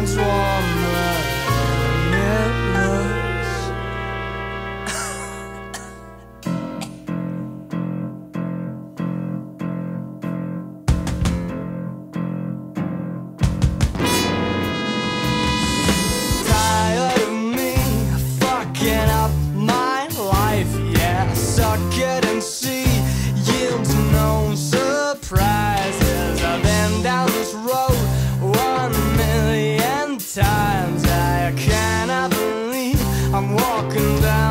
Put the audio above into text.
transformer. Tired of me fucking up my life, yeah. Suck it and see, yields no surprises. I've been down this road 1,000,000 times. I cannot believe I'm walking down